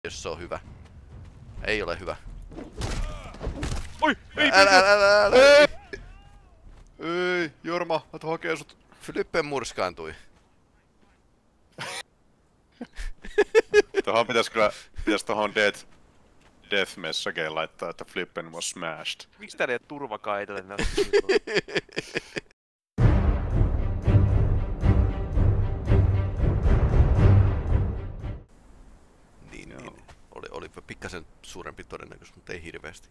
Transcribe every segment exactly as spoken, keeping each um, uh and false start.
jos se on hyvä. Ei ole hyvä. Oi! Ei! Älä, älä, älä, älä. Ei! Ei! Jorma, mä tuon hakee sut. Flippen murskaantui. Tuohon pitäis kyllä, pitäis tohon death, death messageen laittaa, että Flippen was smashed. Miksi täällä ei oo turvakaitalle näistä? Niin, niin. Oli, oli pikkasen suurempi todennäköisyys, mutta ei hirveästi.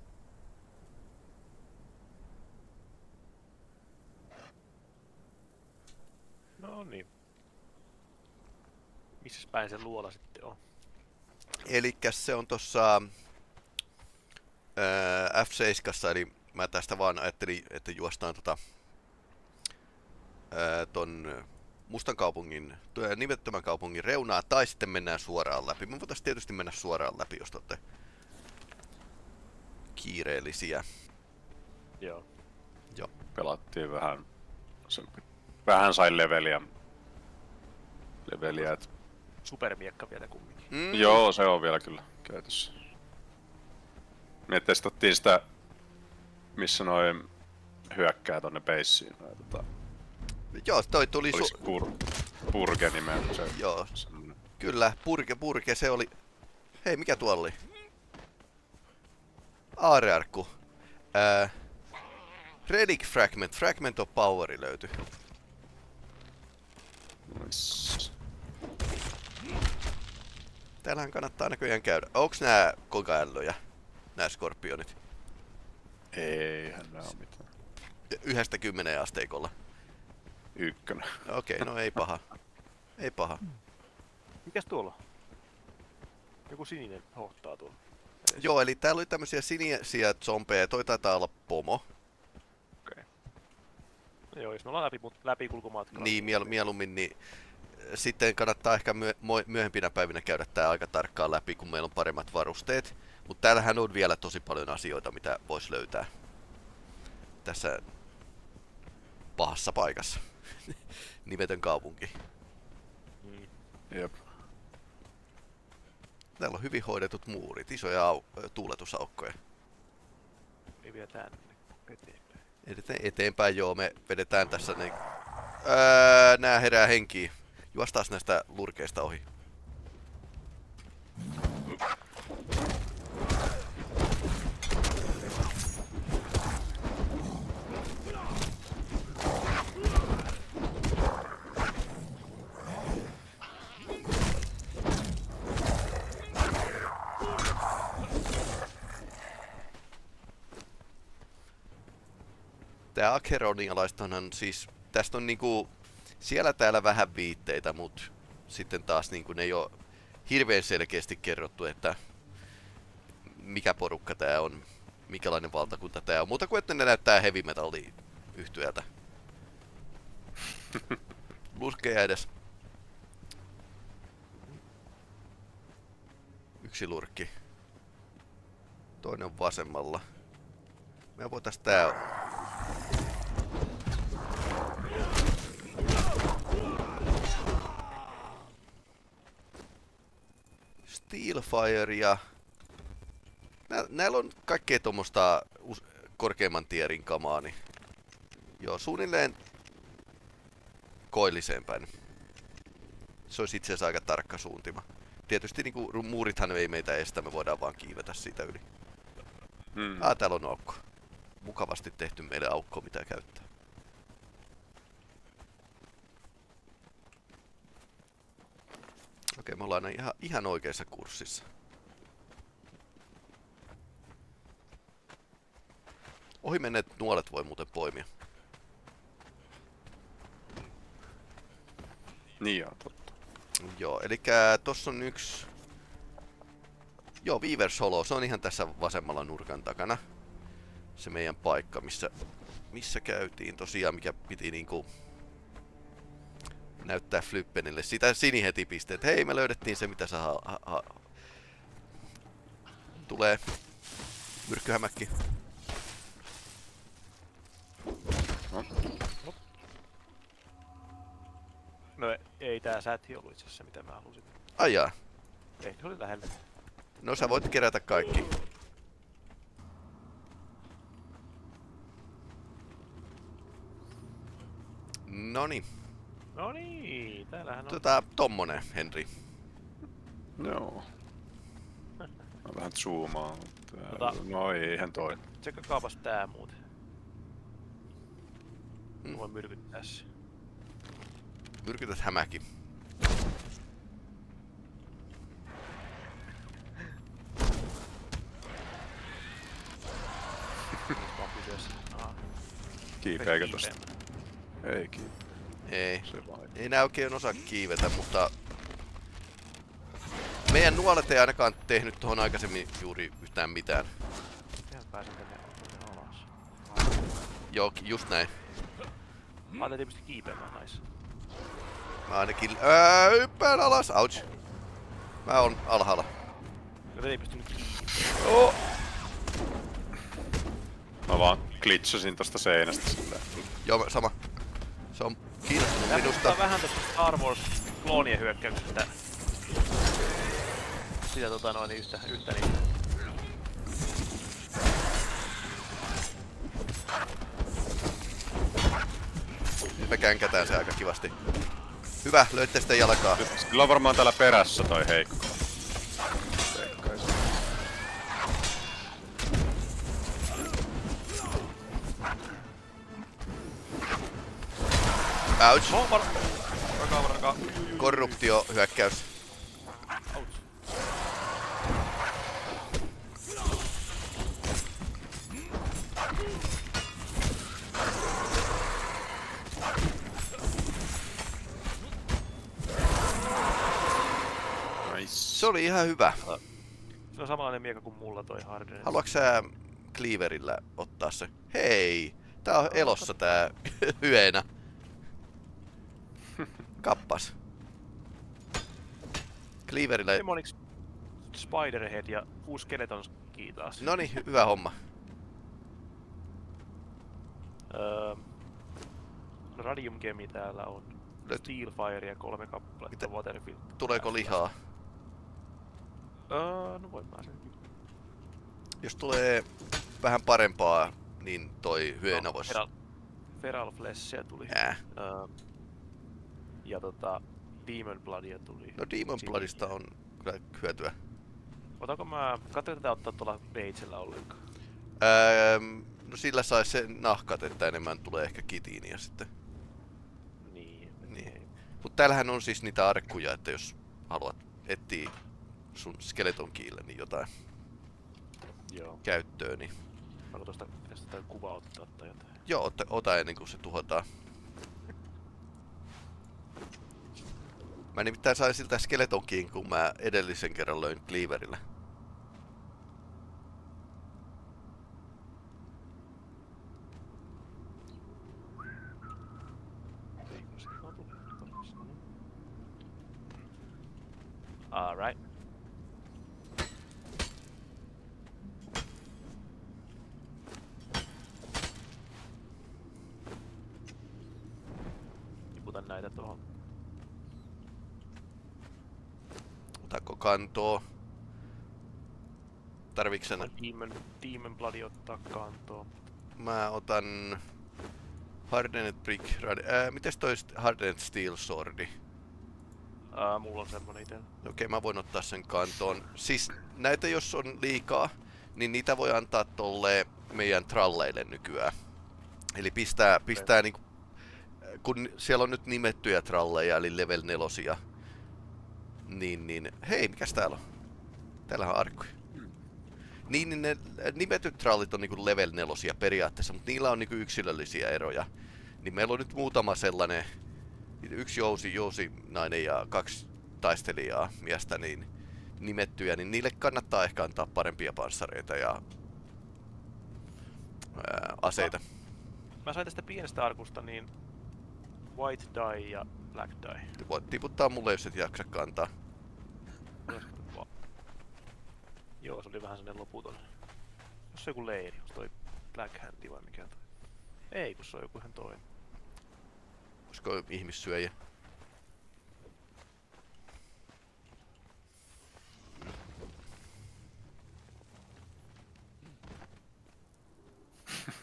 No niin. Missäs päin se luola sitten on? Elikkäs se on tossa ää, F seitsemän, eli mä tästä vaan ajattelin, että juostaan tota ää, ton Mustan kaupungin, nimettömän kaupungin reunaa, tai sitten mennään suoraan läpi. Me voitais tietysti mennä suoraan läpi, jos te olette kiireellisiä. Joo. Joo. Pelattiin vähän, vähän sai leveliä. Leveliä, et... Supermiekka vielä kumminkin. Mm. Joo, se on vielä kyllä käytössä. Me testattiin sitä, missä noin hyökkää tonne beissiin. Tota... Joo, toi tuli su... Pur... Purge nimen se. Joo, semmonen. Kyllä, Purge, Purge, se oli... Hei, mikä tuolla oli? Aarearkku. Ää... Relic Fragment, Fragment of Poweri löytyi. Nice. Täällähän kannattaa näköjään käydä. Onks nää kogaällöjä? Nää skorpionit? Eihän nää oo mitään. Yhdestä kymmeneen asteikolla. Ykkönen. Okei, okay, no ei paha. Ei paha. Mikäs tuolla on? Joku sininen hohtaa tuolla. Joo, eli täällä oli tämmösiä sinisiä zombeja. Toi taitaa olla pomo. Okei. Okay. No joo, jos me ollaan läpi, läpikulkumatkalla. Niin, miel mieluummin, niin sitten kannattaa ehkä myö myöhempinä päivinä käydä tää aika tarkkaan läpi, kun meillä on paremmat varusteet. Mutta täällähän on vielä tosi paljon asioita, mitä vois löytää tässä pahassa paikassa. Nimetön kaupunki. Mm. Jep. Täällä on hyvin hoidetut muurit, isoja au tuuletusaukkoja. Ei vielä tänne eteenpäin. Edetään eteenpäin, joo, me vedetään tässä ne... Öö, nää herää henkiin. Juostaan näistä lurkeista ohi. Tää Acheronialaistahan siis, tästä on niinku siellä täällä vähän viitteitä, mut sitten taas niinku ne ei oo hirveän selkeästi kerrottu, että mikä porukka tää on, mikälainen valtakunta tää on, muuta kuin että ne näyttää heavy metalli yhtyöltä. Lurkkeja edes. Yksi lurkki. Toinen on vasemmalla. Me voitais tää... Steelfire ja... Nä näillä on kaikkea tommosta korkeimman tierin kamaa, niin... Joo, suunnilleen... koilliseen päin. Se olisi itse asiassa aika tarkka suuntima. Tietysti niinku muurithan ei meitä estä, me voidaan vaan kiivetä siitä yli. Hmm. Ah, täällä on aukko. Mukavasti tehty meille aukko, mitä käyttää. Okei, me ollaan ihan, ihan oikeassa kurssissa. Ohi menneet nuolet voi muuten poimia. Niin joo, totta. Joo, elikkä tossa on yksi... Joo, Weaver's Hollow, se on ihan tässä vasemmalla nurkan takana. Se meidän paikka, missä, missä käytiin tosiaan, mikä piti niinku... näyttää Flyppenille. Sitä Sini heti pisti, että hei, me löydettiin se, mitä sä ha ha ha tulee. Myrkkyhämäkki. No. No ei tää säti ollut itse asiassa mitä mä halusin. Ai jaa. Ehkä se oli lähellä. No sä voit kerätä kaikki. Noni. No niin, täällähän on. Tota, tommonen, Henri. Joo. Mä vähän zoomaan, mutta... Tota- No eihän toi. Tsekkakaapas tää muuten. Hmm. Mä voin myrkyttää se. Myrkytät hämäki. Nyt mä oon pysyä siinä. Aha. Kiipeekö tosta? Ei kiipe. Ei. Se vai. Ei nää oikein osaa kiivetä, mutta... Meidän nuolet ei ainakaan tehnyt tohon aikaisemmin juuri yhtään mitään. Mitenhän pääsen tänne, tänne alas? Joo, just näin. Ajattelin pysty kiipeämään nais. Mä ainakin... Ää, hyppään alas! Ouch! Mä oon alhaalla. Mä ei pystynyt kiipeämään. Oh. Mä vaan glitchasin tosta seinästä silleen. Joo, sama. Se on kiinnostunut Tää minusta. muistuttaa vähän tosta Star Wars kloonien hyökkäyksestä. Sitä tota noin yhtä, yhtä niin. Me känkätään se aika kivasti. Hyvä, löitte sitä jalkaa. Sillä on varmaan täällä perässä toi heikko. Veikkaisin. Ouch! Oh, var... Rakaa, rakaa. Korruptio hyökkäys. Ouch. Nice. Se oli ihan hyvä. Se on samanlainen mieka kuin mulla toi Harden. Haluatko sä Cleaverillä ottaa se? Hei! Tää on elossa tää hyena. Kappas. Cleaverillä... Demonix Spiderhead ja uusi Skeleton Key taas. Noni, hyvä homma. Öö, Radium Gemi täällä on. Löyt- Steelfire ja kolme kappaletta Mitä- Waterfield. Tuleeko lihaa? Öö, no voin mä sen. Jos tulee vähän parempaa, niin toi hyena No, vois... Feral, Feral Fleshia tuli. Ää. Öö, ja tota, Demon Bloodia tuli. No Demon Bloodista on kyllä hyötyä. Otanko mä, katsotaan tätä ottaa tuolla Bagella ollenkaan. Öö, no sillä sais sen nahkat, että enemmän tulee ehkä kitiiniä sitten. Niin. Niin. Mut täällähän on siis niitä arkkuja, että jos haluat etsiä sun Skeleton Keylle niin jotain Joo. käyttöön, niin Onko tosta, pitäis tätä kuvaa ottaa tai jotain? joo, ota, ota ennen kuin se tuhotaan. Mä nimittäin sain siltä Skeleton Keyn, kun mä edellisen kerran löin Cleaverillä. Eikö se ole tullut? Alright. Tiputan näitä tuohon. Otako kantoo? Tarviks sen? Demon, Demon Bloodi ottaa kantoon. Mä otan Hardened Brick Rad... Ää, mites toi st- Hardened Steel Swordi? Ää, mulla on semmonen itellä. Okei, mä voin ottaa sen kantoon. Siis näitä jos on liikaa, niin niitä voi antaa tolle meidän tralleille nykyään. Eli pistää, pistää niinku... Kun siellä on nyt nimettyjä tralleja, eli level nelosia. Niin, niin... Hei, mikäs täällä on? Täällähän on arkkuja. Niin, niin ne nimetyt trallit on niinku level nelosia periaatteessa, mutta niillä on niinku yksilöllisiä eroja. Niin meillä on nyt muutama sellainen... Yksi jousi, jousi nainen ja kaksi taistelijaa miestä niin nimettyjä, niin niille kannattaa ehkä antaa parempia panssareita ja ää, aseita. Mä sain tästä pienestä arkusta niin White Die ja Black Die. Voit tiputtaa mulle, jos et jaksa kantaa. Olisiko nyt vaan? Joo, se oli vähän sellainen loputon. Jos se on joku leiri, onko toi Black Hand vai mikä toi? Ei, kun se on joku ihan toinen. Olisiko ihmissyöjä?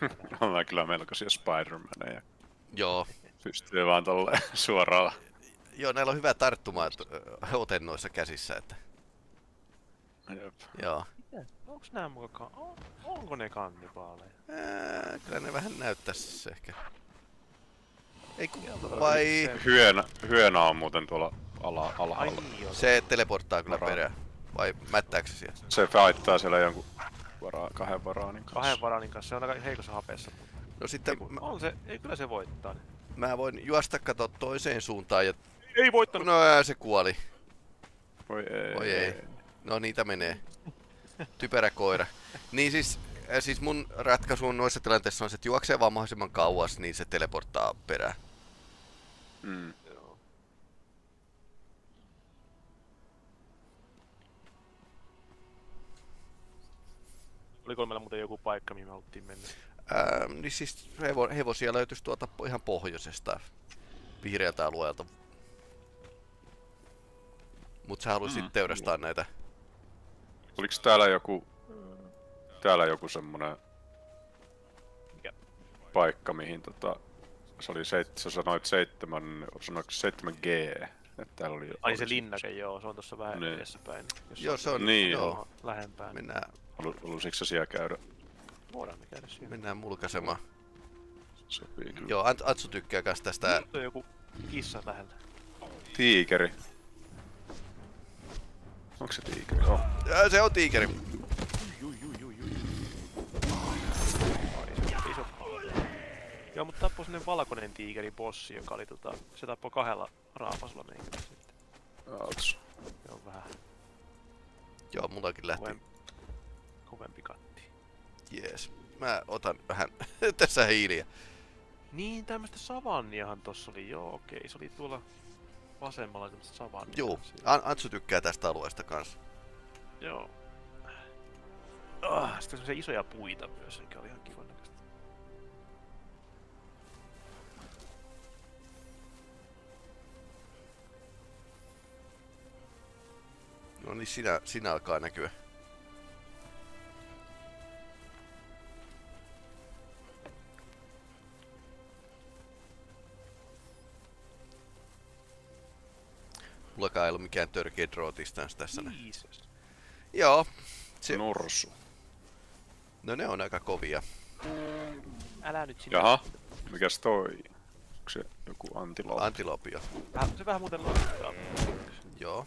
Ollaan kyllä melkoisia Spider-Maneja. Joo. Pystyy vaan tolleen suoraan. Joo, näillä on hyvä tarttuma ö, otennoissa käsissä, että... Jep. Joo. Onks nää mukaan... On, onko ne kannibaaleja? Ää, kyllä ne vähän näyttäis ehkä. Ei ku... Vai... Hyönä, hyönä on muuten tuolla ala, Ai alhaalla. niin joo. Se teleporttaa kyllä Varaa. perään. Vai mättääkö se siellä? Se fighttaa siellä jonkun varaa, kahden varaanin kanssa. Kahden varanin kanssa, se on aika heikossa hapeessa. No sitten Ei, kun- mä, on se, ei kyllä se voittaa. mä voin juosta kato toiseen suuntaan ja... Ei voittanut! No ää, se kuoli. Voi ei. Voi ei. No niitä menee. Typerä koira. Niin siis, äh, siis mun ratkaisu noissa tilanteissa on se, että juoksee vaan mahdollisimman kauas, niin se teleporttaa perään. Mm. Joo. Oliko meillä muuten joku paikka, mihin me haluttiin mennä? Ää, niin siis hevo, hevosia löytyisi tuolta ihan pohjoisesta, vihreältä alueelta. Mut sä haluisit Mm. teurastaa näitä. Oliks täällä joku... Täällä joku semmonen... Mikä? Paikka, mihin tota... Se oli seit, sä sanoit seitsemän... Sanoitko seitsemän G? Että täällä oli... Ai se olisi- linnake, joo, se on tossa vähän Niin. edessäpäin. Jos Joo, se on, Niin, joo. joo. Lähempään. Mennään, Halu- Halusitko sä siellä käydä? Voidaan me käydä siellä. mennään mulkaisemaan. Sopii kyllä. Joo, Ant- Atsu tykkää kans tästä. Nyt on joku kissa lähellä. Tiikeri. Onko se tiikeri? Oh. Ää, se on tiikeri. Jui, jui, jui, jui. Iso, iso. Joo, mutta tappoi sellainen valkoinen tiikeri bossi, joka oli tota... Se tappoi kahdella raapasulla meikällä sitten. Outs. Se on vähän Joo, mullakin lähti. kovempi, kovempi katti. Jees. Mä otan vähän tässä hiiliä. Niin, tämmöstä savanniahan tossa oli, joo okei, se oli tuolla vasemmalla tämmöstä savannia. Juu, Siinä. An- Antsu tykkää tästä alueesta kanssa. Joo. Ah, sitten semmosia isoja puita myös, mikä oli ihan kivan näköistä. No niin, sinä, sinä alkaa näkyä. Mullakaan ei ollut mikään törkeä draw distance tässä. näin. Jesus. Joo. Se, Norsu. no ne on aika kovia. Älä nyt sinne. Jaha. Mikäs toi? Onko se joku antilooppi? Antilopio. Vähän, se vähän muuten loittaa. Joo.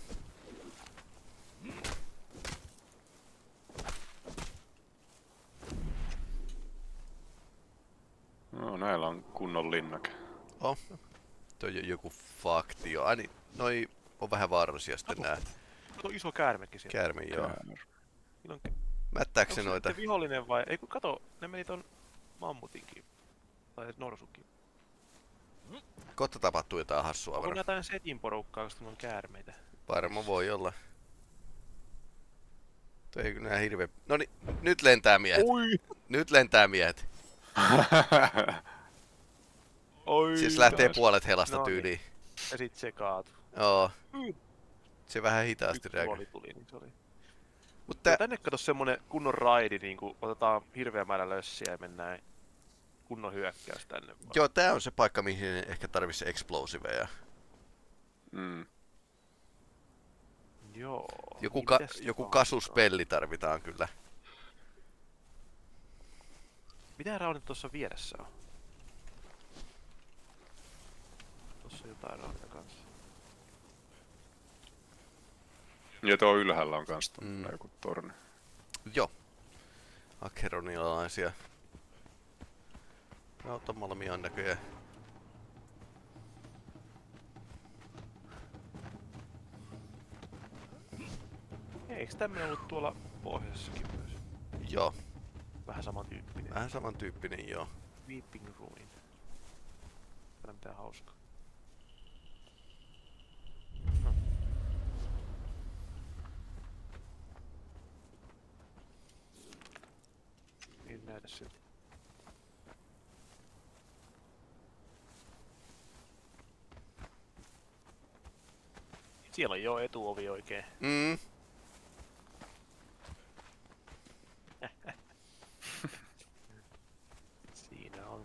No näillä on kunnon linnake. Oh. Toi on joku faktio. Ai niin, noi on vähän vaarallisia sitten nää Kato iso käärmekin siellä. käärmi, joo. Käär. Siinä on, Mättääkö onko se se noita? sitten vihollinen vai? Ei kun kato, ne meni ton mammutinkin. Tai norsukin. Kohta tapahtuu jotain hassua Onko varmaan. nää tän setin porukkaa, koska ne on käärmeitä? Varma voi olla. Toi ei kyllä nää hirveä... Noni, nyt lentää miehet. Oi! Nyt lentää miehet. Oi! Siis lähtee taas. puolet helasta No niin. tyyliin. Ja sit se kaatu. Joo. Mm. Se vähän hitaasti Yksi reagoi. tuoli tuli, niin se oli. Mutta Tää... Tänne kato semmonen kunnon raidi, niinku otetaan hirveä määrä lössiä ja mennään kunnon hyökkäys tänne vaan. joo, tää on se paikka, mihin ehkä tarvitsisi explosiveja. mm. Joo. Joku, niin ka- mitäs joku vaan kasuspelli tarvitaan kyllä. on? Mitä raunit tuossa vieressä on? Tossa on jotain raunia kanssa. Ja tuo ylhäällä on kans Mm. mm. joku torni. Joo. Akeronilaisia. Rautamalmia on näköjään. Eiks tämmönen ollut tuolla pohjoisessakin myös? Joo. Vähän samantyyppinen. Vähän samantyyppinen joo. Weeping Ruin. Täällä mitään hauskaa. No. Niin näytä siltä. Siellä on jo etuovi oikein. Mm.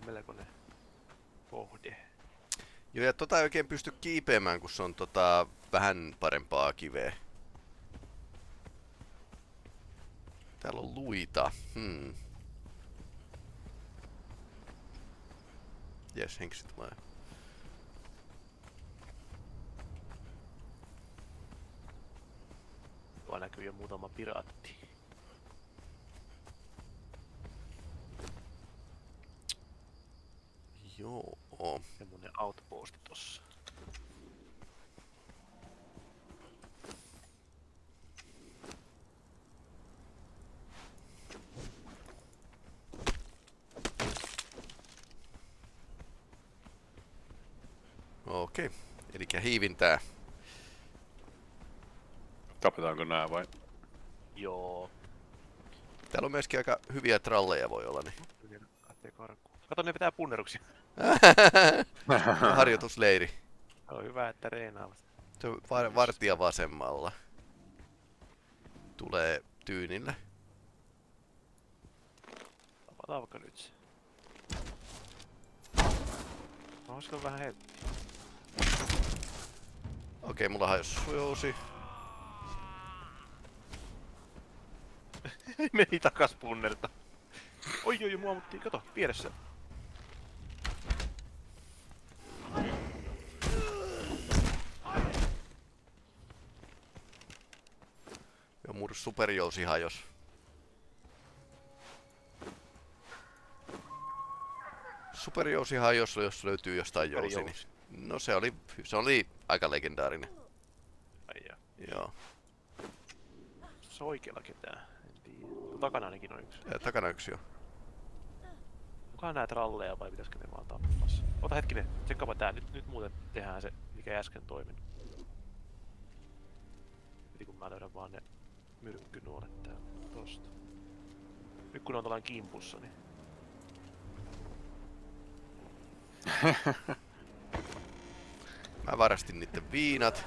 melkoinen kohde. Joo, ja tota ei oikein pysty kiipeämään, kun se on tota vähän parempaa kiveä. Täällä on luita. Hmm. Jes, henki sit tulee. Tuo näkyy jo muutama piraatti. Joo. Semmonen outposti tossa. Okei. Elikkä hiivintää. Tapetaanko nää vai? Joo. Täällä on myöskin aika hyviä tralleja voi olla, niin. Lähtee karkuun. Kato, ne pitää punneruksia. Harjoitusleiri. Se on hyvä, että reenaavat. Se on var- vartija vasemmalla. Tulee tyynille. Tapataan vaikka nyt se. Olisiko vähän helppi? Okei, mulla hajos sujousi. Meni takas punnerta. Oi oi, mua ammuttiin, kato, vieressä. Ja mun superjousi hajos. Superjousi hajos, jos löytyy jostain jousi, niin... No se oli, se oli aika legendaarinen. Ai jaa. Joo. Se on oikealla ketään, en tiedä. Takana ainakin on yksi. Ja takana yksi jo. Onkohan näitä ralleja vai pitäisikö ne vaan tappamassa? Ota hetkinen, tsekkaapa tää. Nyt, nyt muuten tehdään se, mikä ei äsken toiminut. Heti kun mä löydän vaan ne myrkkynuolet täältä tosta. Nyt kun on tällainen kimpussa, niin... Mä varastin niitten viinat.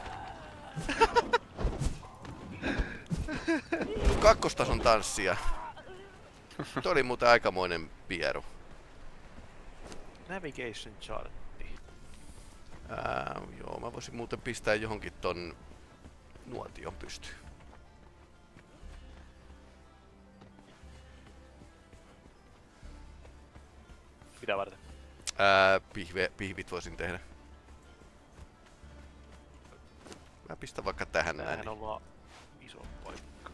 Kakkostason tanssia. Tuo oli muuten aikamoinen pieru. Navigation chartti. Ää, joo, mä voisin muuten pistää johonkin ton nuotion pystyyn. Mitä varten? Ää, pihve, pihvit voisin tehdä. Mä pistän vaikka tähän näin. Tämähän on vaan iso paikka.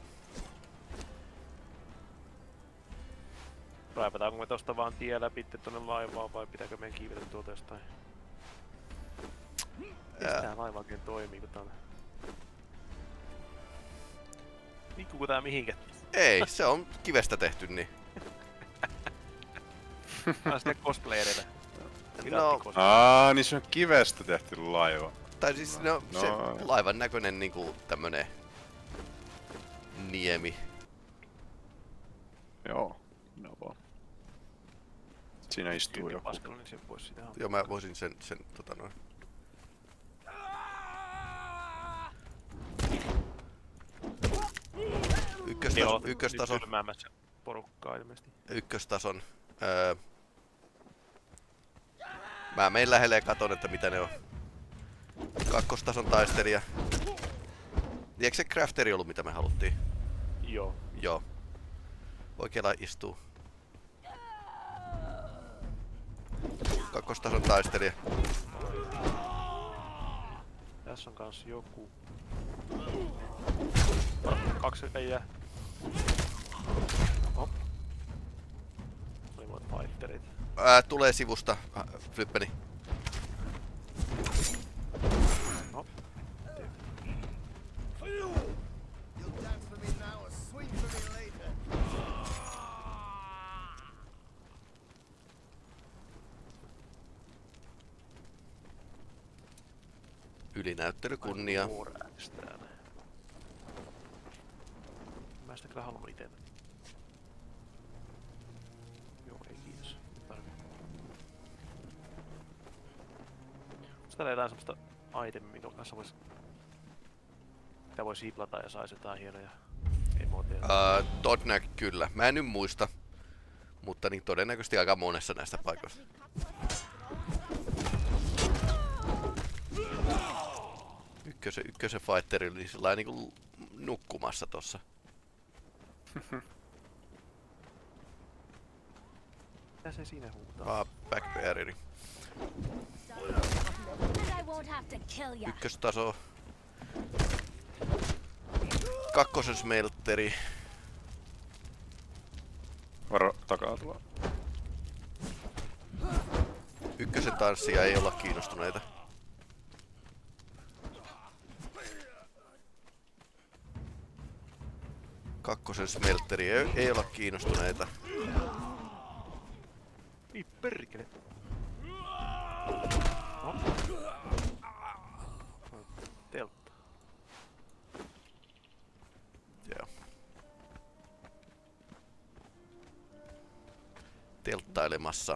Raivataanko me tosta vaan tie läpi tonne laivaan vai pitääkö meidän kiivetä tuolta jostain? Mistä tää laiva oikein toimii kun tää on... Liikkuuko tää mihinkä? Ei, se on kivestä tehty niin. Mä sitten cosplayereita. No, Aa, niin se on kivestä tehty laiva. tai siis no, No. se laivan näköinen niinku tämmönen niemi. Joo, no vaan. Siinä istuu joku. Paskalla, niin sen pois sitä Joo, mä voisin sen, sen tota noin. Ykköstaso, ykköstaso, Nyt kylmäämässä porukkaa ilmeisesti. ykköstason. Öö, mä menen lähelle ja katon, että mitä ne on. Kakkostason taistelija. Eikö se crafteri ollut mitä me haluttiin? Joo. Joo. Oikealla istuu. Kakkostason taistelija. Tässä on kans joku. Kaksi äijää. Hop. Oli muut fighterit. Ää, tulee sivusta, äh, Flippeni. Hop. You'll dance for me now or swing for me later. Ylinäyttely kunnia. Muurääks täällä. Mä sitä kyllä haluan ite. Joo, ei kiitos. Ei tarvi. Onks täällä jotain semmoista itemia, minkä kanssa vois... Mitä vois hiplata ja sais jotain hienoja emoteja? Ää, Todnak kyllä. Mä en nyt muista. mutta niin todennäköisesti aika monessa näistä paikoista. Ykkösen, ykkösen fighteri oli sellainen niinku nukkumassa tossa. Mitä se siinä huutaa? Ah, backbeareri. Ykköstaso. Kakkosen smelteri. Varo takaa tulla. Ykkösen tanssia ei olla kiinnostuneita. Kakkosen smelteri ei, ei olla kiinnostuneita. Ei perkele. No. Teltta. Joo. Telttailemassa.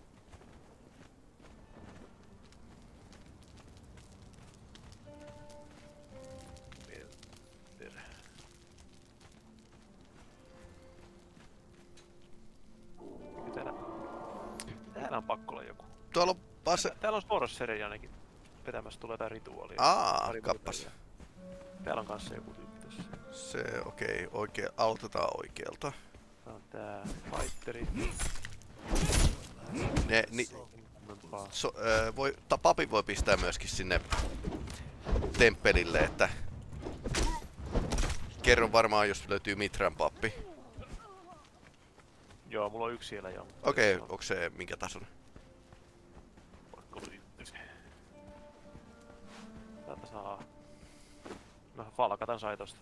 Täällä on pakko olla joku. Tuolla on Pase... Täällä on Sorcery ainakin. Vetämässä tulee tää rituaalia. Aa, kappas. Täällä on kanssa joku tyyppi tässä. Se okei, okay, oikea, aloitetaan oikealta. Tää on tää Fighteri. Ne, ni, so, äh, voi, ta, papi voi pistää myöskin sinne temppelille, että kerron varmaan jos löytyy Mitran pappi. Joo, mulla on yksi siellä jo. Okei, okay, onko se minkä tason? Vaikka oli ykkösen. Täältä saa... No, falkatan sai tosta.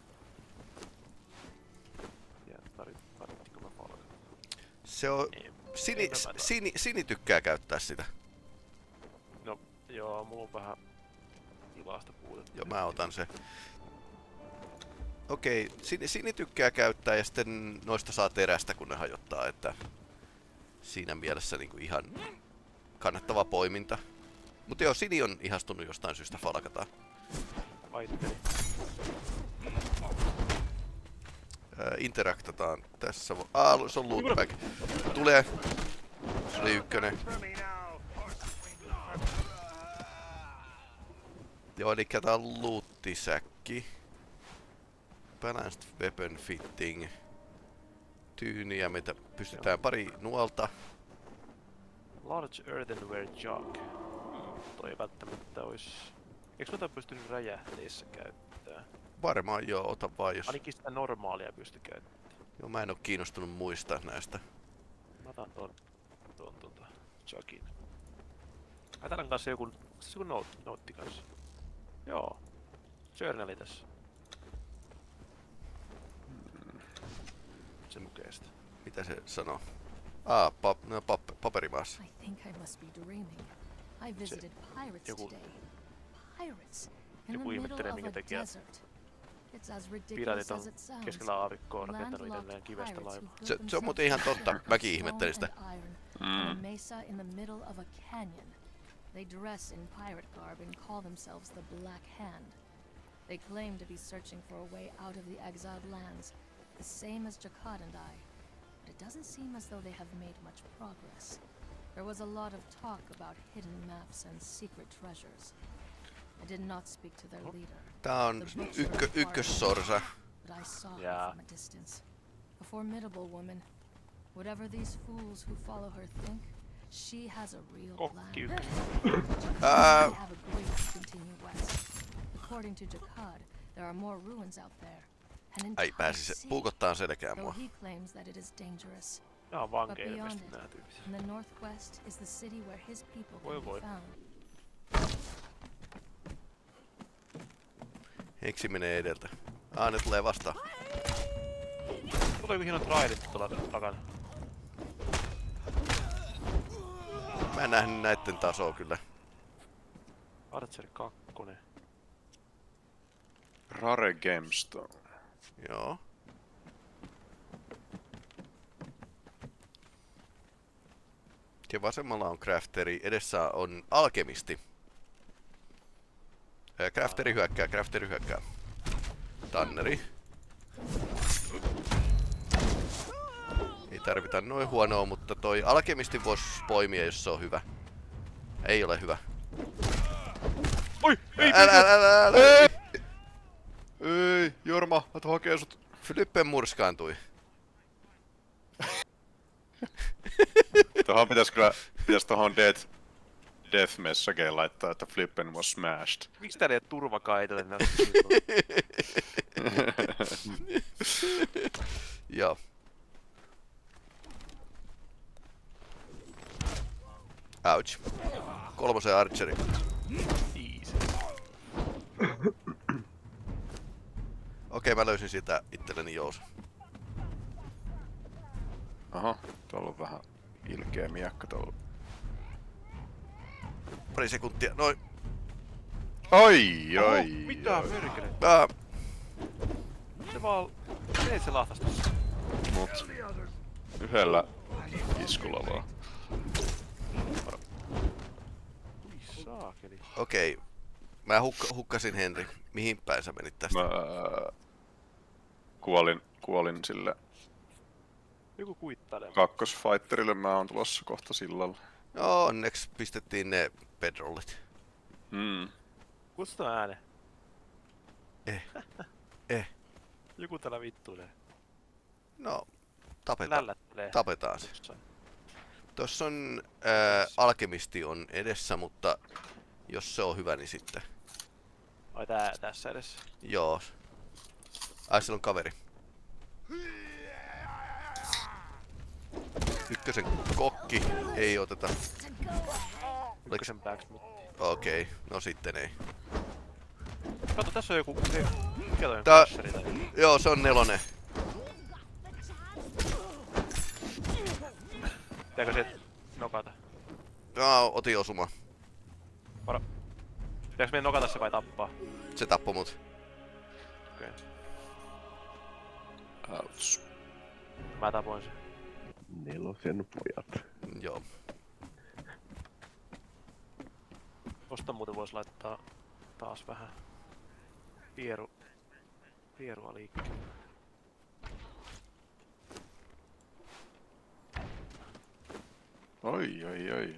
Ja tarvittiinko mä falkatan? Se on... Sini, sini, sini tykkää käyttää sitä. No, joo, mulla on vähän tilasta puutetta. Joo, mä otan se. Okei, Sini, Sini tykkää käyttää ja sitten noista saa terästä kun ne hajottaa, että siinä mielessä niinku ihan kannattava poiminta. Mutta joo, Sini on ihastunut jostain syystä falkataan. Vaitteli. Ää, interaktataan tässä. Ah, se on lootback. Tulee. Se oli ykkönen. Joo, eli tää on loottisäkki. Balanced weapon fitting. Tyyniä, meitä pystytään pari nuolta. Large earthenware jug. Toi ei välttämättä ois... Eiks noita pystynyt räjähteissä käyttää? Varmaan joo, ota vaan jos... Ainakin sitä normaalia pysty käyttämään. Joo, mä en oo kiinnostunut muista näistä. Mä otan ton... ton tota... jugin. Ai täällä on kanssa joku... Se on note, nootti kanssa. Joo. Journali tässä. Se lukee sitä. Mitä se sanoo? Ah, pap, no, pap, paperimaassa. I think I must be dreaming. I visited pirates joku- today. Pirates in joku the middle ihmettelee, of minkä a takia desert. It's as Piraatit ridiculous on as it sounds. keskellä aavikkoa rakentanut Landlocked itselleen kivestä pirates laivan. who Se, built se on muuten ihan themselves totta. ships Mäkin of ihmettelin stone sitä. and iron Mm. on a mesa in the middle of a canyon. They dress in pirate garb and call themselves the Black Hand. They claim to be searching for a way out of the exiled lands, the same as Jakad and I. But it doesn't seem as though they have made much progress. There was a lot of talk about hidden maps and secret treasures. I did not speak to their leader, Tää on ykkö, ykkössorsa. but I saw her Yeah. from a distance. A formidable woman. Whatever these fools who follow her think, she has a real plan. Kokki ykkös. Ää, We have agreed to continue west. According to Jakad, there are more ruins out there. An Ai entire pääsi se sea, puukottaan selkään though mua. he claims that it is dangerous. Nää on But vankeja beyond ilmeisesti it, nää tyypit. in the northwest is the city where his people Voi can voi. be found. Heiksi menee edeltä. Ah, ne tulee vastaan. Tulee joku hieno trident tuolla takana. Mä en nähnyt näitten tasoa kyllä. Archer kakkonen. Rare Gemstone. Joo. Ja vasemmalla on crafteri, edessä on alkemisti. Ää, crafteri hyökkää, crafteri hyökkää. Tanneri. Ei tarvita noin huonoa, mutta toi alkemisti voisi poimia, jos se on hyvä. Ei ole hyvä. Oi! Ei! Älä, älä, älä, älä. Ei! Ei, Jorma, mä tuon hakee sut. Flippen murskaantui. Tuohon pitäis kyllä, pitäis tohon death, death messageen laittaa, että Flippen was smashed. Miksi täällä ei oo turvakaitelle näistä? Joo. Ouch. Kolmosen archeri. Easy. Okei, mä löysin siitä itselleni jousa. Aha, tuolla on vähän ilkeä miekka tuolla. Pari sekuntia, noin. Oi, oi, Oho, oi. mitä perkele? Ah, Se vaan... Meet se lahtas tossa. Mut yhdellä iskulla vaan. Ui saakeli. okei. Mä hukka, hukkasin Henri. Mihin päin sä menit tästä? Mä kuolin, kuolin sille Joku kuittailee. kakkosfighterille, mä oon tulossa kohta sillalla. Joo, onneksi pistettiin ne bedrollit. Mm. Kutsutaan ääne. Eh. Eh. Joku täällä vittuilee. No, tapetaan. Lällättelee. Tapetaan se. Jossain. Tossa on ää, alkemisti on edessä, mutta jos se on hyvä, niin sitten. Ai tää tässä edessä. Joo. Ai, siellä on kaveri. Ykkösen kokki ei oteta. Ykkösen pääks mut. Okei, okay. No sitten ei. Kato, tässä on joku... Se, mikä toi on? Tää- Crasheri tai joku. Joo, se on nelonen. Pitääkö se nokata? Joo, otin osuma. Varo. Pitääkö meidän nokata se vai tappaa? Se tappoi mut. Okei. Ouch. Mä tapoin sen. Nelosen pojat. Joo. Tosta muuten vois laittaa taas vähän pieru, pierua liikkeelle. Oi, oi, oi.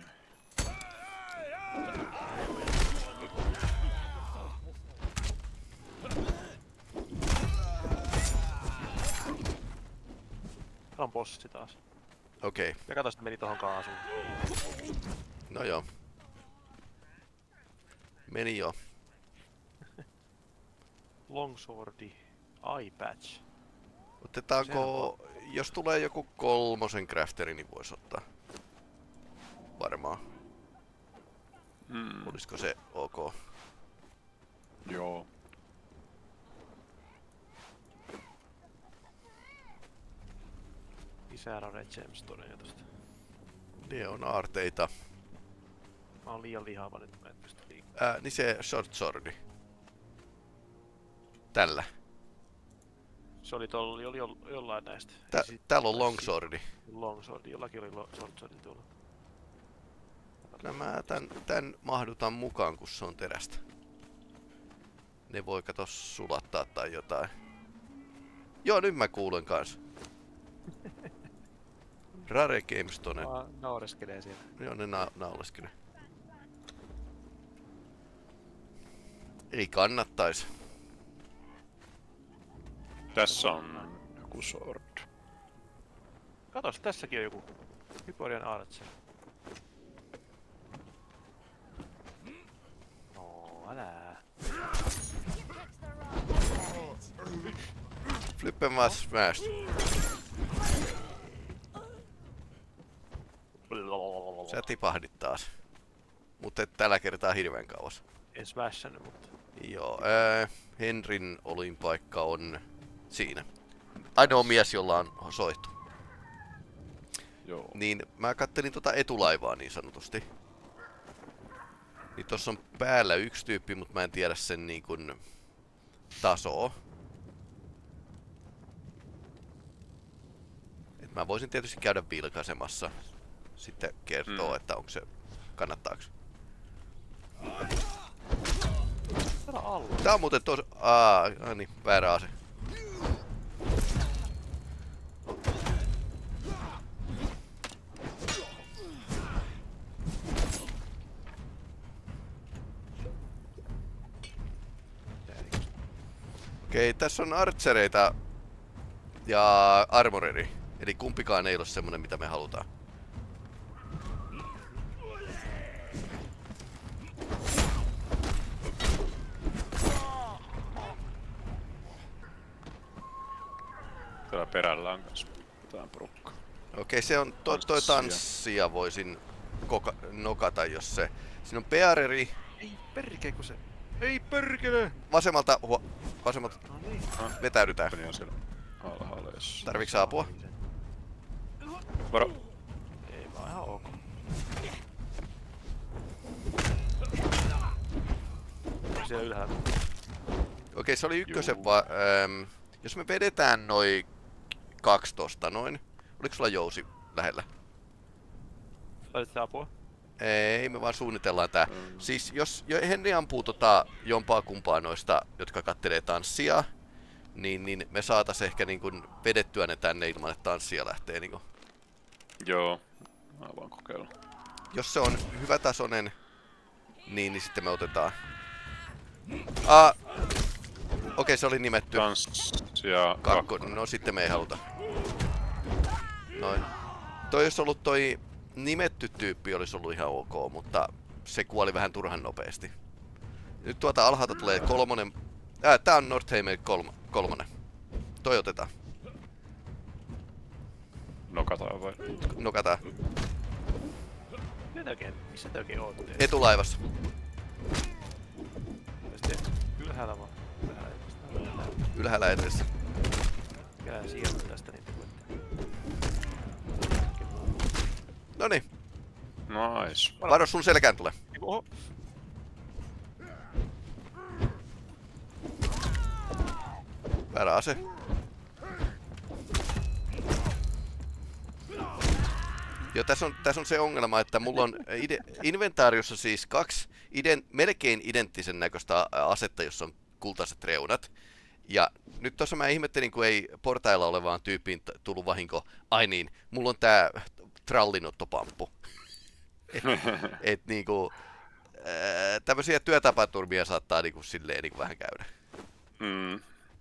Tää on bossi taas. Okei. Okay. Ja kato, sit meni tohon kaasuun. No joo. Meni jo. Longswordi. Eye patch. Otetaanko... Jos tulee joku kolmosen crafteri, niin vois ottaa. Varmaan. Mm. Olisiko se ok? Joo. Lisää rare gemstoneja tosta. Ne on aarteita. Mä oon liian lihava nyt, mä en pysty liikkumaan. Ää, niin se short swordi. Tällä. Se oli tuolla, oli jo, jollain näistä. Tä, Ja sit- täällä on long swordi. Longswordi, jollakin oli lo- short swordi tuolla. Kyllä mä tän, tän mahdutan mukaan, kun se on terästä. Ne voi kato sulattaa tai jotain. Joo, nyt mä kuulen kans. Rare Gamestone. Mä naureskelee siellä. Joo, ne na nauleskelee. Ei kannattais. Tässä on joku sword. Katos, tässäkin on joku. Hyporian Archer. No, älä. Flippen vaan smash. Sä tipahdit taas. Mutta et tällä kertaa hirveän kauas. En smashannut, mutta... Joo, ää, Henrin olinpaikka on siinä. Ainoa mies, jolla on soihtu. Joo. Niin mä kattelin tota etulaivaa niin sanotusti. Niin tossa on päällä yksi tyyppi, mutta mä en tiedä sen niin kun tasoa. Et mä voisin tietysti käydä vilkaisemassa. Sitten kertoo, Mm. että onko se kannattaaks. Täällä alla. Tää on muuten tos... Aa, ai niin, väärä ase. Okei, tässä on archereita ja armoreri. Eli kumpikaan ei ole semmonen mitä me halutaan. Täällä perällä on kans jotain porukkaa. Okei, se on toi, toi tanssia voisin koka, nokata, jos se... Siinä on peareri. Ei perkele kun se... Ei perkele! Vasemmalta, huo, vasemmalta No niin. vetäydytään. Niin on siellä alhaalla jossain. Tarviks apua? Varo. Ei vaan ihan ok. Siellä ylhäällä. Okei, se oli ykkösen Juu. va... Ähm, jos me vedetään noin kaksi tosta noin. Oliko sulla jousi lähellä? Saisit apua? Ei, me vaan suunnitellaan tää. Mm. Siis jos jo Henri ampuu tota jompaa kumpaa noista, jotka kattelee tanssia, niin, niin me saatais ehkä niinku vedettyä ne tänne ilman, että tanssia lähtee niinku. Joo. Mä vaan kokeilla. Jos se on hyvätasoinen, niin, niin sitten me otetaan. Ah, okei, okay, se oli nimetty. Tanssia Kakko, no sitten me ei haluta. Noin. Toi olisi ollut toi nimetty tyyppi olisi ollut ihan ok, mutta se kuoli vähän turhan nopeasti. Nyt tuolta alhaalta tulee kolmonen. Ää, tää on Northheimer kolm, kolmonen. Toi otetaan. Nokataan vai? Nokataan. Mitä te oikein, missä te oikein ootte? Etulaivassa. Sitten ylhäällä vaan. Ylhäällä edessä. Ylhäällä edessä. Käydään sieltä tästä niin voitte. Noniin. Nice. Varo, sun selkään tulee. Oho. Väärä ase. Joo, tässä on, tässä on se ongelma, että mulla on ide, inventaariossa siis kaksi iden, melkein identtisen näköistä asetta, jossa on kultaiset reunat. Ja nyt tuossa mä ihmettelin, kun ei portailla olevaan tyyppiin tullut vahinko. Ai niin, mulla on tää trallinottopampu. et, et niinku... Ää, tämmösiä työtapaturmia saattaa niinku silleen niinku vähän käydä. Mm.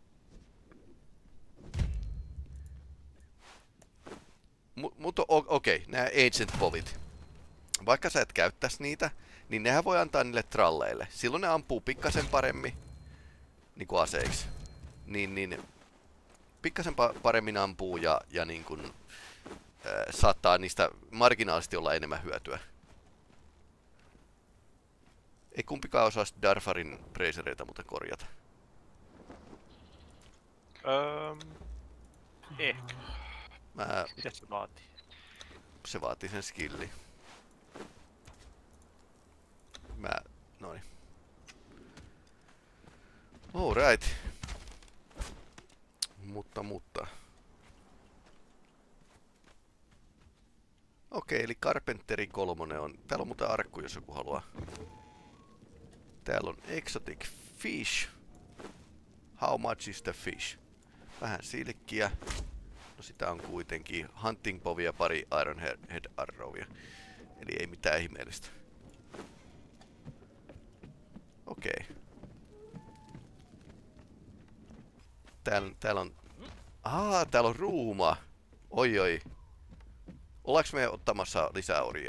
Mutta okei, okay, nämä Ancient Povit. Vaikka sä et käyttäis niitä, niin nehän voi antaa niille tralleille. Silloin ne ampuu pikkasen paremmin niin kuin aseiksi. Niin, niin pikkasen pa- paremmin ampuu ja, ja niin kuin, äh, saattaa niistä marginaalisesti olla enemmän hyötyä. Ei kumpikaan osaisi Darfarin bracereita muuten korjata. Öö, ehkä. Mä, Mitä se vaatii? se vaatii sen skilli. Mä, noin. Alright. Mutta, mutta. Okei, eli Carpenteri kolmonen on. Täällä on muuten arkku, jos joku haluaa. Täällä on Exotic Fish. How much is the fish? Vähän silkkiä. No sitä on kuitenkin Hunting Povia, pari Iron Head Arrowia. Eli ei mitään ihmeellistä. Okei. Täällä, täällä on... Aa, täällä on ruuma. Oi oi. Ollaanko me ottamassa lisää orjia?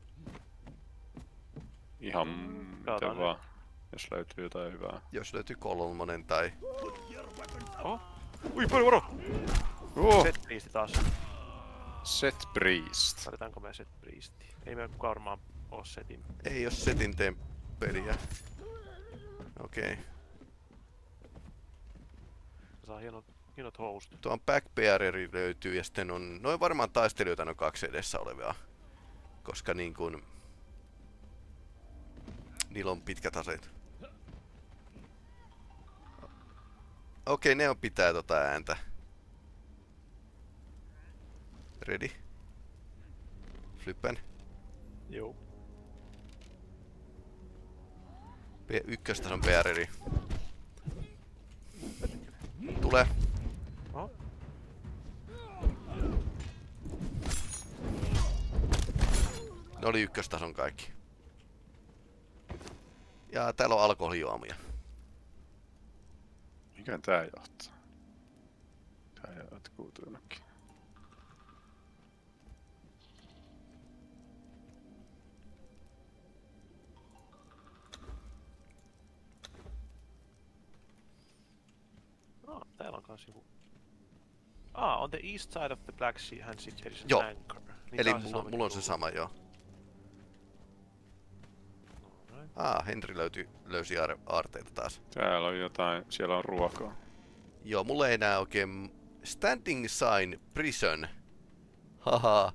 Ihan miten vaan. Jos löytyy jotain hyvää. Jos löytyy kolmonen tai... Oh. Ui, paljon varo! Oh. Set priesti taas. Set priest. Tarvitaanko me set priesti? Ei me kukaan varmaan oo setin. Ei oo setin teen peliä. Okei. Okay. Saa hienot, hienot housut. Tuon backbeareri löytyy ja sitten on... Noin varmaan taistelijoita on kaksi edessä olevia. Koska niin kun... Niillä on pitkät aseet. Okei, okay, ne on pitää tota ääntä. Ready? Flippen. Joo. P yksi on P R eri. Tule. Oho. Ne oli ykköstason kaikki. Ja täällä on alkoholijuomia. Mikä tää johtaa? Tää jatkuu tuonnekin. No, täällä on kans joku... Ah, on the east side of the Black Sea Hand Ship there is an Joo. anchor. Niin Eli tää on se mulla, sama, mulla on se mikä sama, joo. Alright. Ah, Henri löytyi, löysi aar, aarteita taas. Täällä on jotain, siellä on ruokaa. Joo, mulla ei enää oikein... Standing sign prison. Haha.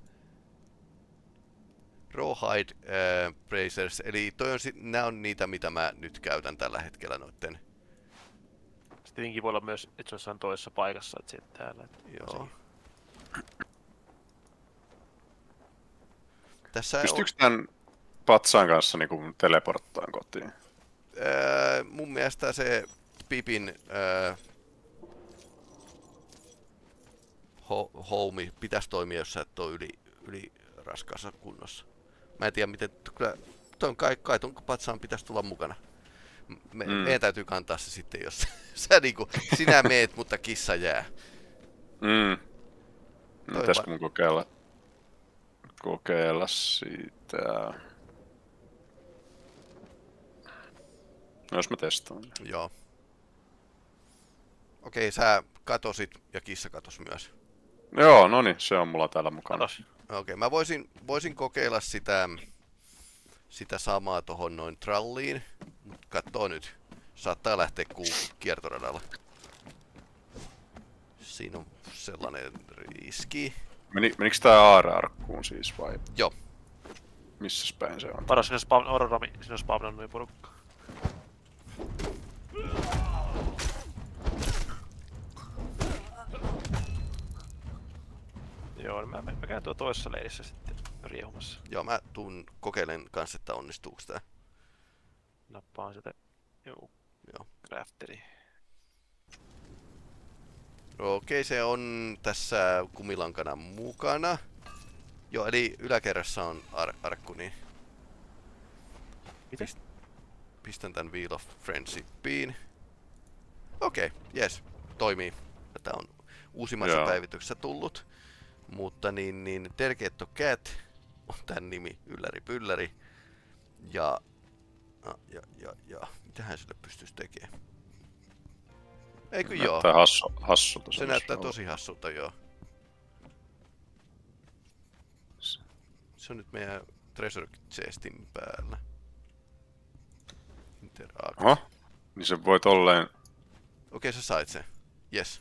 Rawhide äh, bracers, eli toi on, sit- nää on niitä, mitä mä nyt käytän tällä hetkellä noitten. Sitten vinkin voi olla myös, että se on jossain toisessa paikassa, että se et täällä. Että Joo. Tässä Pystyykö tän patsaan kanssa niinku teleporttaan kotiin? Öö, mun mielestä se Pipin öö, ho, home pitäisi toimia, jos sä et ole yli, yli raskaassa kunnossa. Mä en tiedä miten, kyllä ton kai, kai ton patsaan pitäisi tulla mukana. Me, mm. Meidän täytyy kantaa se sitten, jos sä niinku, sinä meet, mutta kissa jää. Mm. Toi Pitäisikö va- mun kokeilla, kokeilla siitä? No, jos mä testaan. Joo. Okei, sä katosit ja kissa katos myös. Joo, no niin, se on mulla täällä mukana. katos. Okei, mä voisin, voisin kokeilla sitä, sitä samaa tohon noin tralliin, mut kattoo nyt. Saattaa lähteä kuu kiertoradalla. Siinä on sellainen riski. Meni, menikö tää aare-arkkuun siis vai? Joo. Missäs päin se on? Paras sinne spawn, Aurorami, sinne on spawnannut jo porukka. Joo, niin mä, mä, mä käyn tuolla toisessa leirissä sitten riehumassa. Joo, mä tuun kokeilen kanssa, että onnistuuko tää. Nappaan sieltä joku Joo. crafteri. Okei, se on tässä kumilankana mukana. Joo, eli yläkerrassa on ar- arkku, niin Mitä? Pist- pistän tän Wheel of Friendshipiin. Okei, jes, toimii. Tää on uusimmassa Joo. päivityksessä tullut. Mutta niin, niin Delgetto Cat on tän nimi, ylläri pylläri. Ja, ja, ja, ja, ja mitähän sille pystyisi tekemään? Eikö joo? Näyttää hassu, hassulta. Se näyttää tosi hassulta, joo. Se on nyt meidän Treasure Chestin päällä. Interact. Oho, niin se voi tolleen... Okei, sä sait sen. Yes.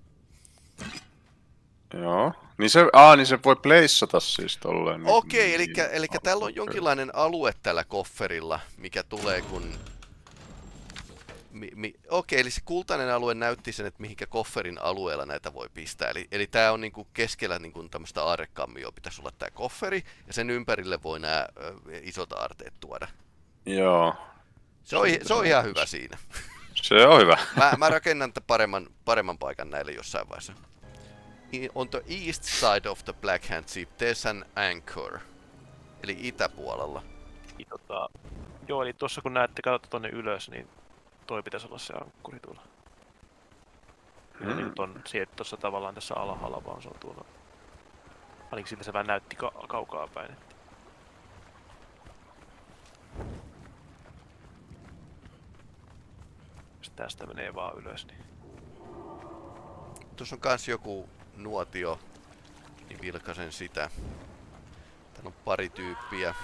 Joo. Niin se, aa, niin se voi pleissata siis tolleen. niin- Okei, eli niin- eli täällä on jonkinlainen alue tällä kofferilla, mikä tulee kun... Mi, mi, okei, eli se kultainen alue näytti sen, että mihinkä kofferin alueella näitä voi pistää. Eli, eli tää on niinku keskellä niinku tämmöstä aarrekammioa pitäisi olla tää kofferi, ja sen ympärille voi nämä isot aarteet tuoda. Joo. Se on, se on ihan hyvä siinä. Se on hyvä. Mä, mä rakennan t- paremman, paremman paikan näille jossain vaiheessa. I- On the east side of the Black Hand Ship, there's an anchor. Eli itäpuolella. Niin, tota, joo, eli tuossa kun näette, katsotte tonne ylös, niin toi pitäisi olla se ankkuri tuolla. Mm. Mm. Niin on sieltä tuossa tavallaan tässä alhaalla, vaan se on tuolla. Ainakin siltä se vähän näytti ka- kaukaa päin. Että... Jos tästä menee vaan ylös, niin... Tuossa on kans joku nuotio, niin vilkasen sitä. Täällä on pari tyyppiä.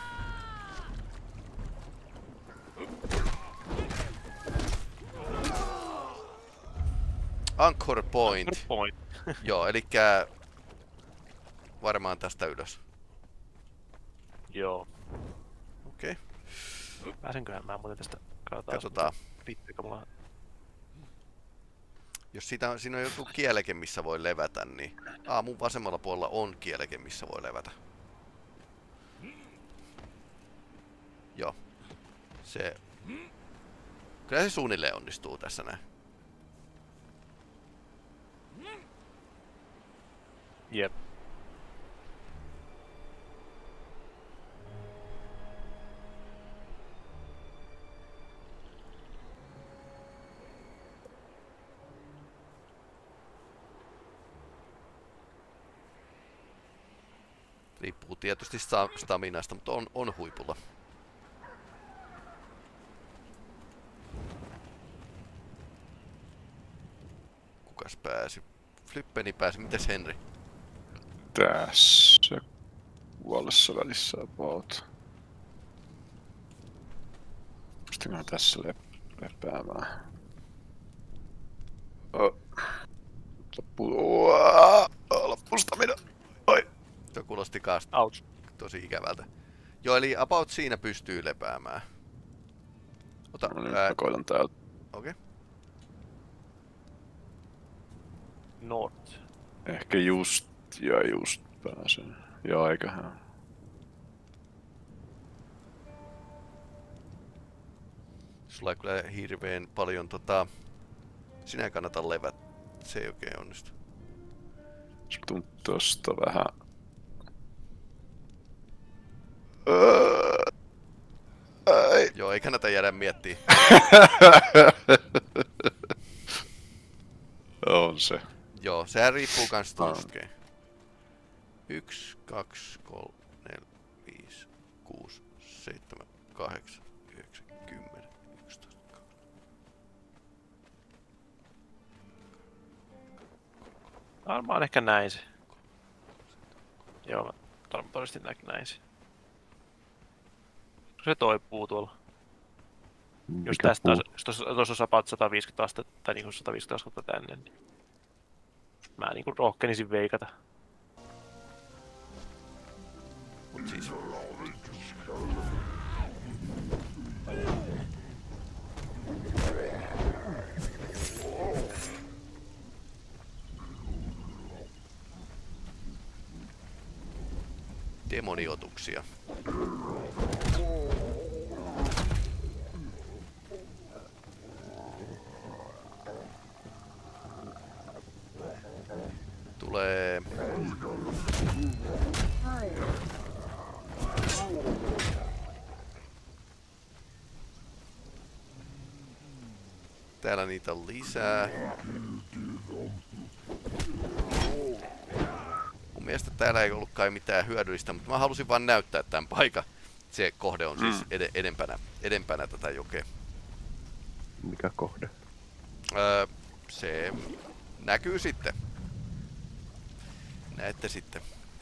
Anchor Point. Good point. Joo, elikkä varmaan tästä ylös. Joo. Okei, Pääsenköhän mä muuten tästä? Katsotaan. katsotaan. Riittyykö mulla... Jos siitä on, siinä on joku kieleke, missä voi levätä, niin... Aa, mun vasemmalla puolella on kieleke, missä voi levätä. Joo. Se... Kyllä se suunnilleen onnistuu tässä näin. Jep. Riippuu tietysti sta- staminasta, mutta on, on huipulla. Kukas pääsi? Flippeni pääsi. Mites Henri? Tässä puolessa välissä about. Pystynkö tässä lep- lepäämään? Oh. Loppu... Loppu stamina. Oi. Se kuulosti kaas Ouch. tosi ikävältä. Joo, eli about siinä pystyy lepäämään. Ota, No niin, ää, mä koitan täältä. okei. Okay. North. Ehkä just ja just pääsen. Joo, eiköhän. Sulla ei kyllä hirveen paljon tota... Sinä ei kannata levät. Se ei oikein onnistu. Jos tuun tosta vähän. Öö. Ai. Joo, ei kannata jäädä miettiä. On se. Joo, sehän riippuu kans tuosta. Yksi, kaksi, kolme, neljä, viisi, kuusi, seitsemän, kahdeksan, yhdeksän, kymmenen, yksitoista, kaksitoista. Varmaan ehkä näin se. Joo, mä varmaan todistin nä- näin se. Se toipuu tuolla. Jos Mikä tästä puu? taas, jos tuossa tuossa olisi about sata viisikymmentä astetta, tai niinku sata viisikymmentä astetta tänne, niin mä niinku rohkenisin veikata. Mut siis... Demoniotuksia. Tulee... Täällä niitä on lisää. Mun mielestä täällä ei ollut kai mitään hyödyllistä, mutta mä halusin vaan näyttää tämän paikan. Se kohde on siis ed- edempänä, edempänä tätä jokea. Mikä kohde? Öö, se näkyy sitten. Näette sitten.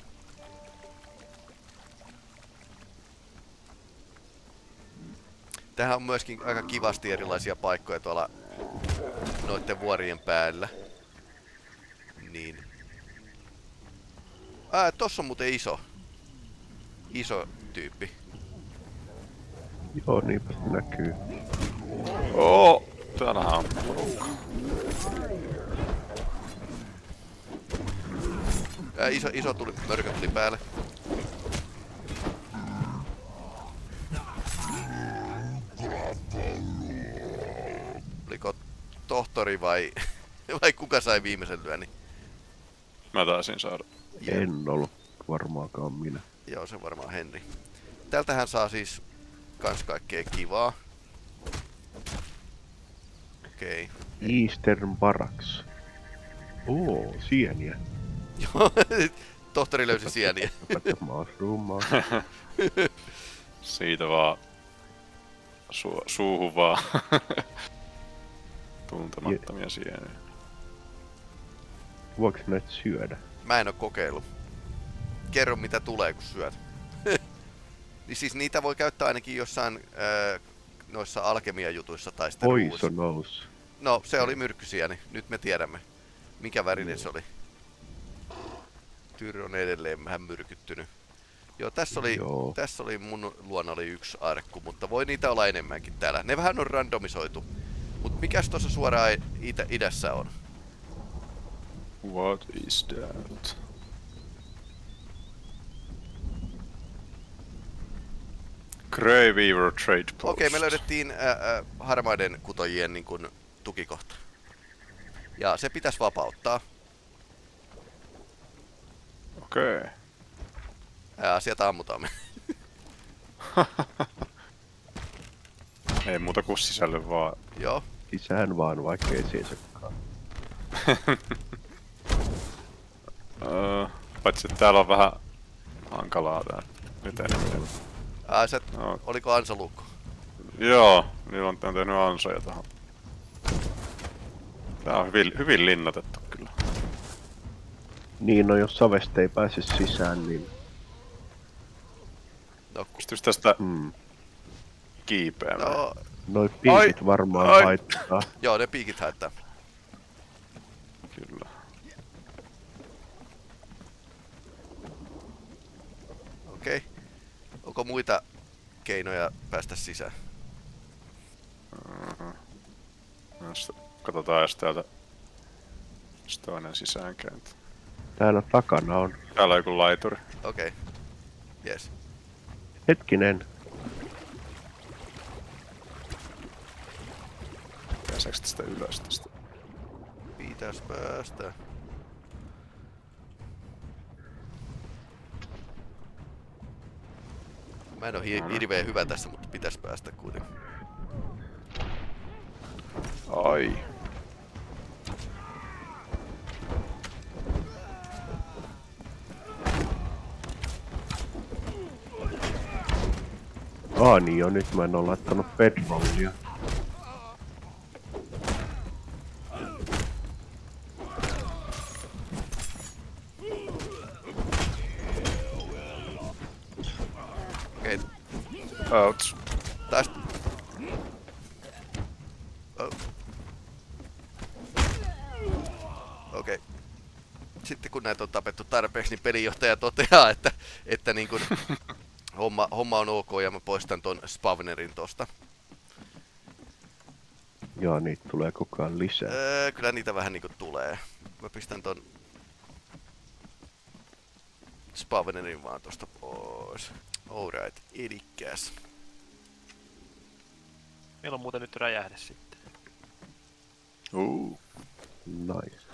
Tähän on myöskin aika kivasti erilaisia paikkoja tuolla noitten vuorien päällä. Niin. Ää, tossa on muuten iso. Iso tyyppi. Joo, niinpä se näkyy. Oo! Täällähän on porukka. Ää, iso, iso tuli, mörkö tuli päälle. Oliko tohtori vai, vai kuka sai viimeisen lyönnin? Mä taisin saada. En ollut varmaankaan minä. Joo, se varmaan Henri. Tältähän saa siis kans kaikkea kivaa. Okei. Okay. Eastern Barracks. Oo, sieniä. Joo, tohtori löysi sieniä. Maasruumaa. Siitä vaan su- suuhun vaan tuntemattomia sieniä. Voiko näitä syödä? Mä en oo kokeillut. Kerro mitä tulee kun syöt. Niin siis niitä voi käyttää ainakin jossain äh, noissa alkemia-jutuissa tai sitten ruuissa. Poisonous. No, se oli myrkkysieni. Nyt me tiedämme. Mikä värinen se oli? Tyr on edelleen vähän myrkyttynyt. Joo, tässä oli, Joo. tässä oli mun luona oli yksi arkku, mutta voi niitä olla enemmänkin täällä. Ne vähän on randomisoitu. Mut mikäs tuossa suoraan itä, idässä on? What is that? Grey Weaver Trade Post. Okei, me löydettiin ää, ää, harmaiden kutojien niin kun, tukikohta. Ja se pitäisi vapauttaa. Okei. Ää, sieltä ammutaan me. Ei muuta kuin sisälle vaan. Joo. Sisään vaan, vaikkei seisokaan. Öö, paitsi että täällä on vähän hankalaa tää. Miten eteen? Ää, sä, No. oliko ansalukko? Joo, niillä on, on tehnyt ansoja tähän. Tää on hyvin, hyvin linnoitettu kyllä. Niin, no jos savesta ei pääse sisään, niin... No, ku- Pystyis tästä Mm. kiipeämään? no Noi piikit Ai, varmaan ai. haittaa. joo, ne piikit haittaa. Kyllä. Okei. Onko muita keinoja päästä sisään? Jos katsotaan jos täältä jos toinen sisäänkäynti. Täällä takana on. Täällä on joku laituri. Okei. Jes. Hetkinen. Pääseekö tästä ylös tästä? Pitäis päästä. Mä en oo hi- hirveen hyvä tässä, mutta pitäis päästä kuitenkin. Ai. Aa niin jo, nyt mä en oo laittanut bedrollia. Okei, Ouch. tästä. Oh. Okei. Sitten kun näitä on tapettu tarpeeksi, niin pelinjohtaja toteaa, että, että niin kun homma, homma on ok ja mä poistan ton spawnerin tosta. Joo, niitä tulee koko ajan lisää. Öö, kyllä niitä vähän niinku tulee. Mä pistän ton spawnerin vaan tosta pois. Alright, elikkäs. Meillä on muuten nyt räjähde sitten. Uh. Nice.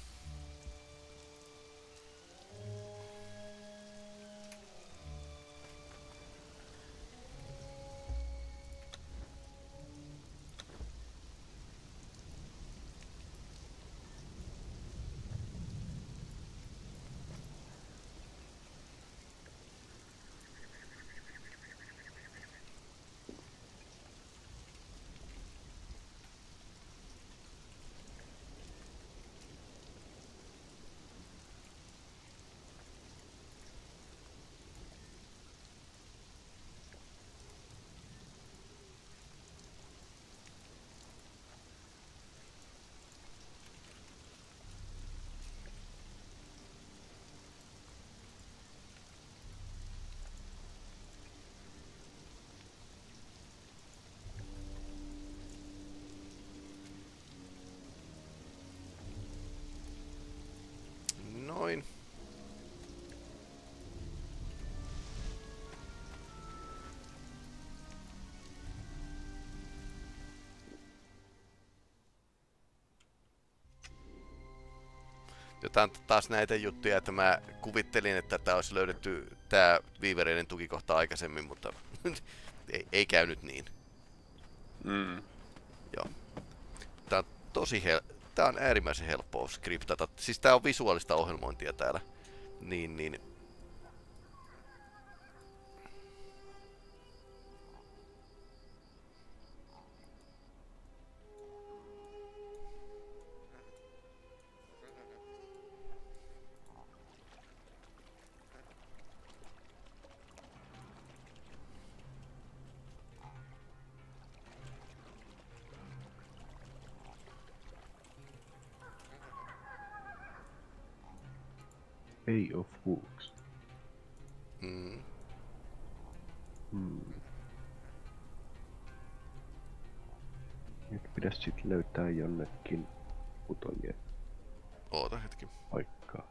Noin. Jotain taas näitä juttuja, että mä kuvittelin, että tää olisi löydetty tää viivereiden tukikohta aikaisemmin, mutta ei, ei käynyt niin. Mm. Joo. Tää on tosi hel... Tää on äärimmäisen helppoa skriptata. Siis tää on visuaalista ohjelmointia täällä. Niin, niin. Bay of Hooks. Mm. Hmm. Nyt pitäisi sit löytää jonnekin putojien Oota hetki. paikkaa.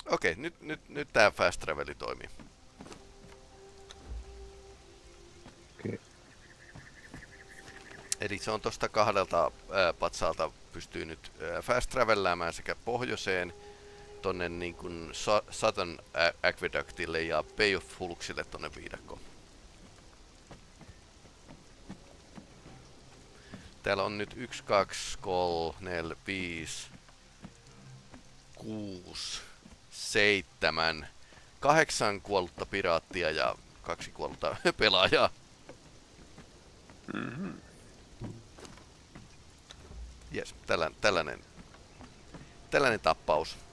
Okei, nyt, nyt, nyt tää fast traveli toimii. Okei. Eli se on tosta kahdelta ää, patsaalta pystyy nyt ää, fast travelläämään sekä pohjoiseen tonne niin kuin Southern Aqueductille ja Bay of Hulksille tonne viidakkoon. Täällä on nyt yksi, kaksi, kolme, neljä, viisi, kuusi, seitsemän, kahdeksan kuollutta piraattia ja kaksi kuollutta pelaajaa. Mhm. Jes, tällainen, tällainen, tällainen tappaus.